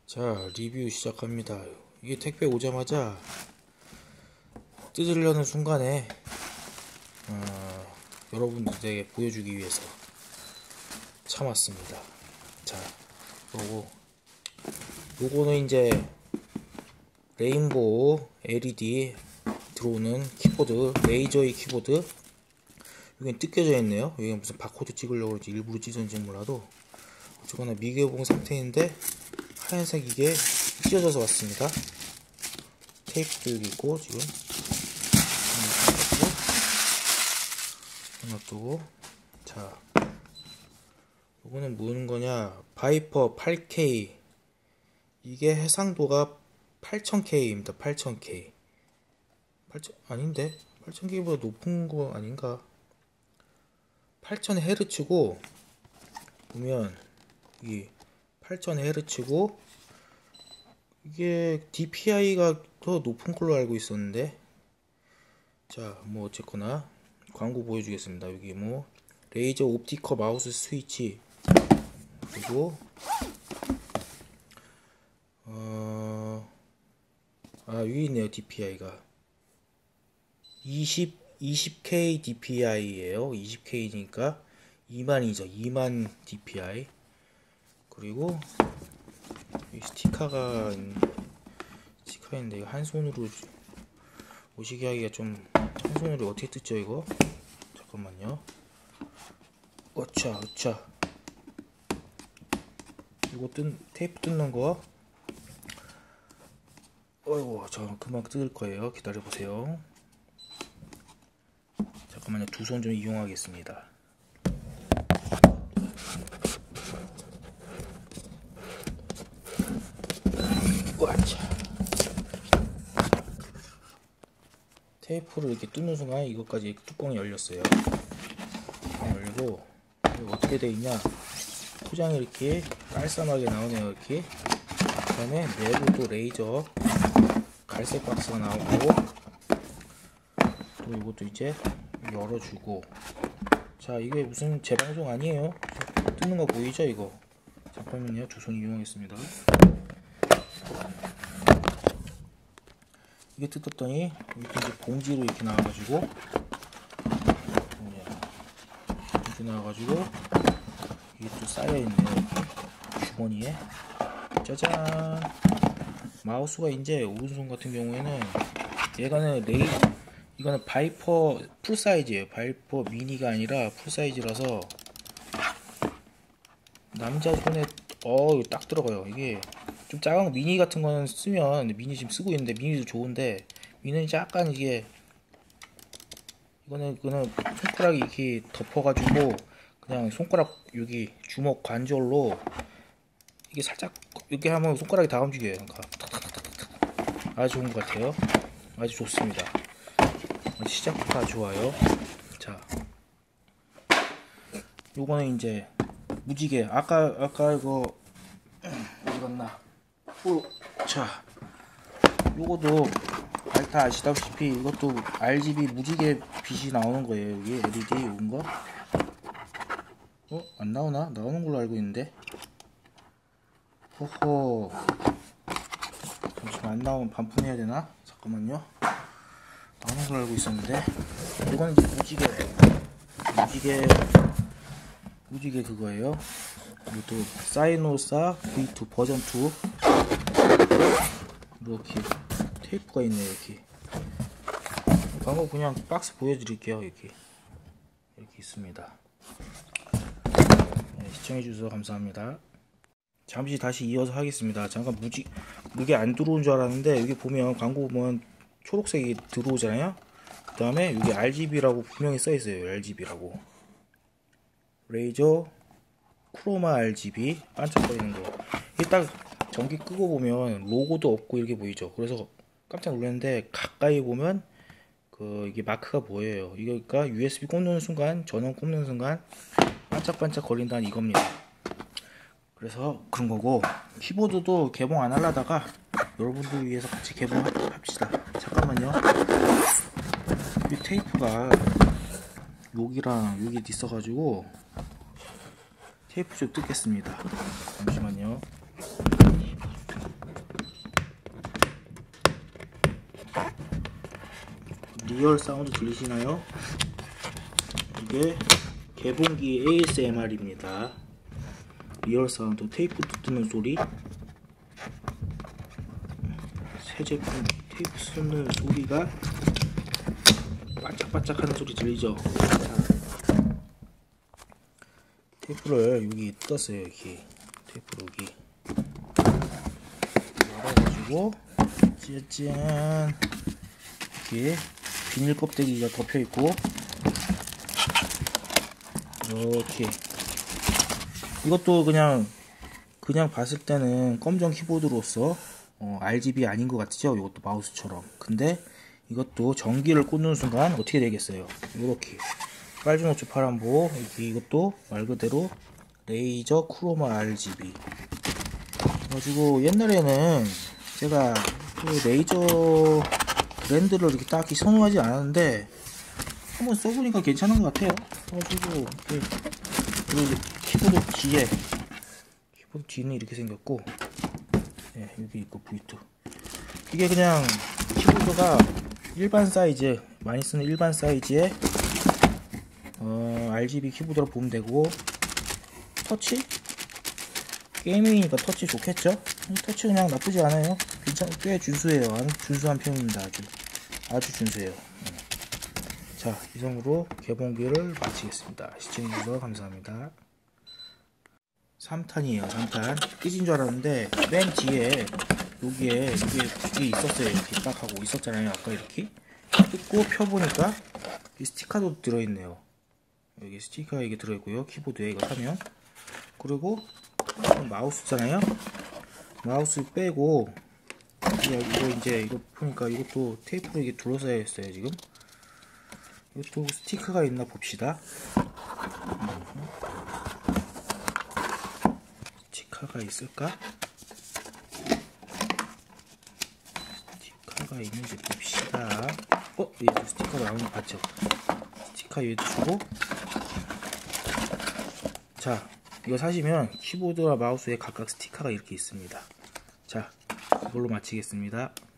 자, 리뷰 시작합니다. 이게 택배 오자마자 뜯으려는 순간에 여러분들에게 보여주기 위해서 참았습니다. 자, 요거는 이제 레인보우 LED 들어오는 키보드, 레이저의 키보드. 여긴 뜯겨져 있네요. 여기 무슨 바코드 찍으려고 그러지 일부러 찢었는지 몰라도 어쨌거나 미개봉 상태인데 하얀색 이게 찢어져서 왔습니다. 테이프도 여기 있고 지금 놔두고. 자, 요거는 뭐는 거냐, 바이퍼 8K. 이게 해상도가 8000K입니다 8000K. 8000 아닌데 8000K보다 높은 거 아닌가. 8000Hz고 보면 이 8000Hz고 이게 DPI가 더 높은 걸로 알고 있었는데. 자, 뭐 어쨌거나 광고 보여주겠습니다. 여기 뭐 레이저 옵티커 마우스 스위치, 그리고 여기 있네요. DPI가 20K DPI에요 20K니까 2만이죠. 2만 DPI. 그리고 이 스티커가 있는데 이거 한 손으로 오시게 하기가 좀, 한 손으로 어떻게 뜯죠 이거? 잠깐만요. 어차 이거 테이프 뜯는 거. 어이구, 저 금방 뜯을 거예요. 기다려 보세요. 잠깐만요. 두 손 좀 이용하겠습니다. 와차. 테이프를 이렇게 뜯는 순간 이것까지 뚜껑이 열렸어요. 열리고 어떻게 돼 있냐, 포장이 이렇게 깔쌈하게 나오네요. 이렇게. 그 다음에 내부 또 레이저 갈색 박스가 나오고, 또 이것도 이제 열어주고. 자, 이게 무슨 재방송 아니에요. 뜯는 거 보이죠 이거? 잠깐만요. 두 손 이용하겠습니다. 이게 뜯었더니 이렇게 이제 봉지로 이렇게 나와가지고, 이렇게 나와가지고 이게 또 쌓여있네요. 이렇게 주머니에. 짜잔. 마우스가 이제 오른손 같은 경우에는 이거는 바이퍼 풀사이즈예요. 바이퍼 미니가 아니라 풀사이즈라서 남자 손에 이거 딱 들어가요. 이게 좀 작은 거, 미니 같은 거는 쓰면, 미니 지금 쓰고 있는데 미니도 좋은데 미니는 약간 이게, 이거는 손가락이 이렇게 덮어가지고 그냥 손가락 여기 주먹 관절로 이게 살짝 이렇게 하면 손가락이 다 움직여요. 그러니까 아주 좋은 것 같아요. 아주 좋습니다. 시작부터 좋아요. 자, 요거는 이제 무지개. 아까 이거 어디 갔나? 자, 요것도 다 아시다시피 이것도 RGB 무지개 빛이 나오는 거예요. 여기 LED 이런 거. 안 나오나? 나오는 걸로 알고 있는데. 호호. 잠시만, 안 나오면 반품해야 되나? 잠깐만요. 나오는 걸로 알고 있었는데. 이거는 이제 무지개 그거예요. 이것도 사이노사 V2 버전 2. 이렇게 테이프가 있네요. 이렇게 광고 그냥 박스 보여드릴게요. 이렇게 있습니다. 네, 시청해주셔서 감사합니다. 잠시 다시 이어서 하겠습니다. 잠깐 무게 안 들어온 줄 알았는데, 여기 보면 광고 보면 초록색이 들어오잖아요. 그 다음에 여기 RGB라고 분명히 써있어요. RGB라고. 레이저 크로마 RGB 반짝거리는 거. 이게 딱 전기 끄고 보면 로고도 없고 이렇게 보이죠. 그래서 깜짝 놀랐는데 가까이 보면 이게 마크가 보여요. 이거가 USB 꽂는 순간, 전원 꽂는 순간 반짝반짝 거린다는 이겁니다. 그래서 그런 거고, 키보드도 개봉 안 하려다가 여러분들 위해서 같이 개봉합시다. 잠깐만요. 이 테이프가 여기랑 여기 있어가지고 테이프 좀 뜯겠습니다. 잠시만요. 리얼 사운드 들리시나요? 이게 개봉기 ASMR입니다. 리얼 사운드, 테이프 뜯는 소리, 새 제품 테이프 뜯는 소리가 반짝반짝 하는 소리 들리죠? 테이프를 여기 뜯었어요. 여기 테이프를 여기 열어가지고 짜잔, 이렇게 비닐 껍데기가 덮여있고, 이렇게 이것도 그냥 봤을 때는 검정 키보드로서 RGB 아닌 것 같죠? 이것도 마우스처럼. 근데 이것도 전기를 꽂는 순간 어떻게 되겠어요? 이렇게 빨주노초 파란보, 이것도 말 그대로 레이저 크로마 RGB. 그래가지고 옛날에는 제가 그 레이저 브랜드를 이렇게 딱히 선호하지 않았는데 한번 써보니까 괜찮은 것 같아요. 그래가지고 그리고 키보드 뒤는 이렇게 생겼고, 네, 여기 있고 V2. 이게 그냥 키보드가 일반 사이즈, 많이 쓰는 일반 사이즈의 RGB 키보드로 보면 되고, 터치? 게이밍이니까 터치 좋겠죠? 터치 그냥 나쁘지 않아요. 꽤 준수해요. 준수한 편입니다. 아주 준수해요. 자, 이상으로 개봉기를 마치겠습니다. 시청해주셔서 감사합니다. 3탄이에요. 3탄. 끝인 줄 알았는데 맨 뒤에 여기에 이게 있었어요. 이렇게 딱 하고 있었잖아요. 아까 이렇게 뜯고 펴보니까 이 스티커도 들어있네요. 여기 스티커가 이게 들어있고요. 키보드에 이거 사면. 그리고 마우스잖아요. 마우스 빼고 이거 보니까 이것도 테이프로 이게 둘러싸여 있어요. 지금 이것도 스티커가 있나 봅시다. 스티커가 있을까? 스티커가 있는지 봅시다. 얘도 스티커가 나오는 거 봤죠? 스티커 얘도 주고, 자, 이거 사시면 키보드와 마우스에 각각 스티커가 이렇게 있습니다. 자, 이걸로 마치겠습니다.